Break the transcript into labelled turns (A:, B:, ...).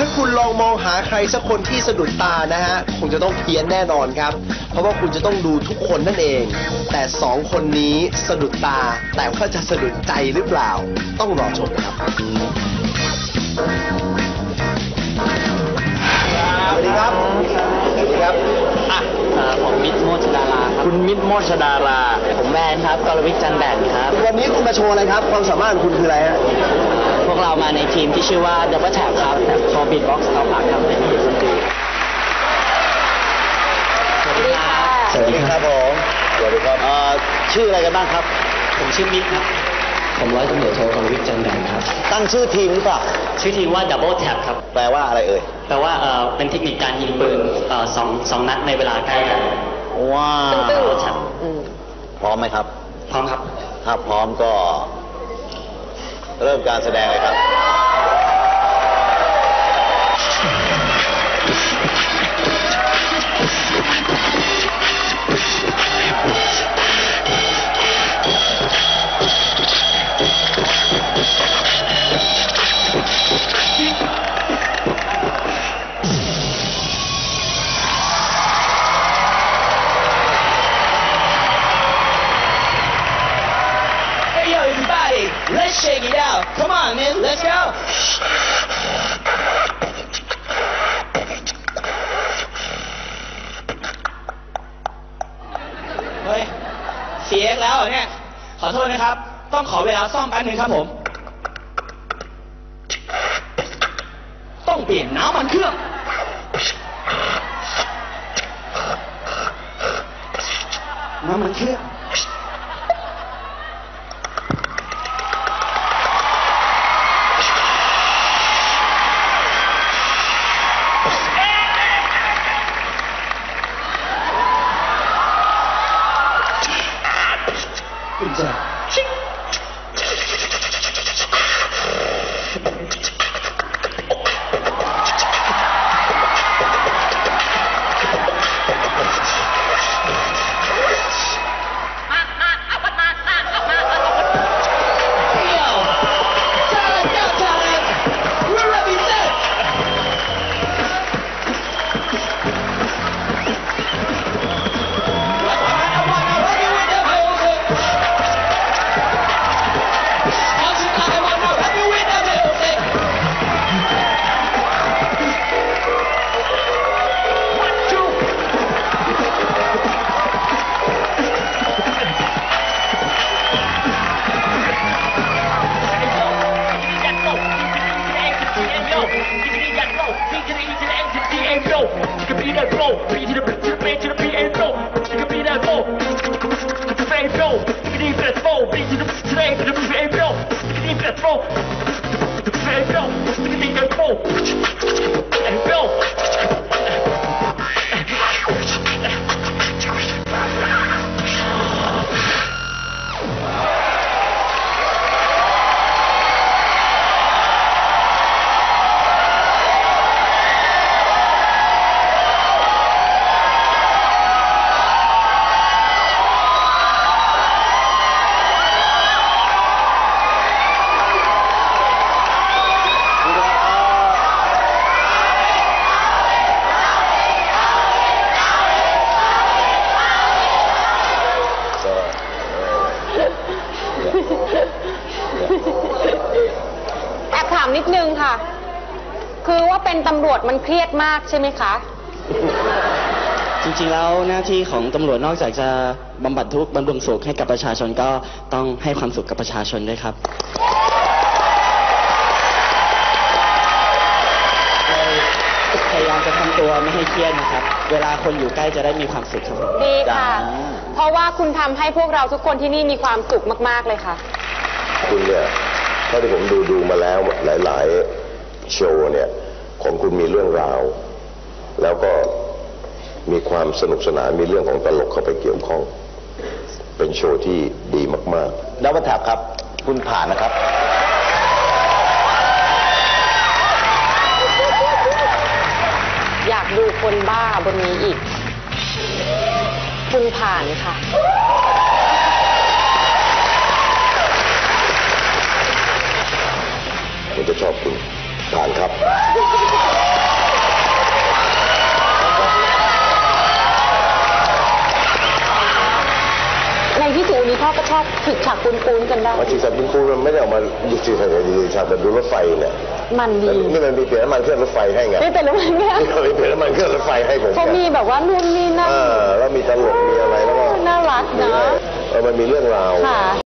A: ถ้าคุณลองมองหาใครสักคนที่สะดุดตานะฮะคงจะต้องเพี้ยนแน่นอนครับ เพราะว่าคุณจะต้องดูทุกคนนั่นเอง แต่สองคนนี้สะดุดตา แต่ว่าจะสะดุดใจหรือเปล่า ต้องรอชมครับ สวัสดีครับ สวัสดีครับ
B: ผมมิตรโมชดาราครับ
A: คุณมิตรโมชดารา
B: ผมแมนครับกรวิทย์จันแดดครับ
A: วันนี้คุณมาโชว์อะไรครับ ความสามารถของคุณคืออะไรฮะ
B: พวกเรามาในทีมที่ชื่อว่า Double Tap ครับโชว์บีทบ็อกซ์เอาปากทำเป็นดนตรี
A: สวัสดีครับสวัสดีครับผมสวัสดีครับชื่ออะไรกันบ้างครับ
B: ผมชื่อมิตรครับผมร้อยตำรวจโทกรวิทย์จันแดดครับ
A: ตั้งชื่อทีมหรือเปล่า
B: ชื่อทีมว่า Double Tap ครับ
A: แปลว่าอะไรเอ่ย
B: แปลว่าเป็นเทคนิคการยิงปืนสองนัดในเวลาใกล้กัน
A: ว้าว
B: Double Tap
A: พร้อมไหมครับ
B: พร้อมครับ
A: ถ้าพร้อมก็เริ่มการแสดงเลยครับ
C: Let's shake it out. Come on, man. Let's go. เฮ้ยเสียแล้วเนี่ยขอโทษนะครับต้องขอเวลาซ่อมแป๊บนึงครับผมต้องเปลี่ยนน้ำมันเครื่องน้ำมันเครื่อง
D: แอบถามนิดนึงค่ะคือว่าเป็นตำรวจมันเครียดมากใช่ไหมคะ
B: จริงๆแล้วหน้าที่ของตำรวจนอกจากจะบำบัดทุกข์บำรุงสุขให้กับประชาชนก็ต้องให้ความสุขกับประชาชนด้วยครับพยายามจะทำตัวไม่ให้เครียดนะครับเวลาคนอยู่ใกล้จะได้มีความสุขครับ
D: ดีค่ะเพราะว่าคุณทำให้พวกเราทุกคนที่นี่มีความสุขมากๆเลยค่ะ
E: คุณเนี่ยเท่าที่ผมดูมาแล้วหลายๆโชว์เนี่ยของคุณมีเรื่องราวแล้วก็มีความสนุกสนานมีเรื่องของตลกเข้าไปเกี่ยวข้องเป็นโชว์ที่ดีมากๆ
A: แล้วมาแถบครับคุณผ่านนะครับ
D: อยากดูคนบ้าบนนี้อีกคุณผ่านค่ะ
E: ผมจะชอบคุณผ่านครับ
D: ชอบฉึกฉักปูนๆกันได้
E: มาฉีดสัตว์ปูนมันไม่ได้ออกมาดูฉีดสัตว์แต่ดูรถไฟเนี่ย
D: มันดี
E: นี่มันมีเปลี่ยนน้ำมันเครื่องรถไฟให้ไง
D: ไม่เป็นแล้วมันเนี่ย
E: มีเปลี่ยนน้ำมันเครื่องรถไฟให้ผม
D: เขามีแบบว่านู่นนี่นั่น
E: แล้วมีตลกมีอะไรแล้วก็
D: น่ารักนะ
E: มันมีเรื่องราว
D: ค่ะ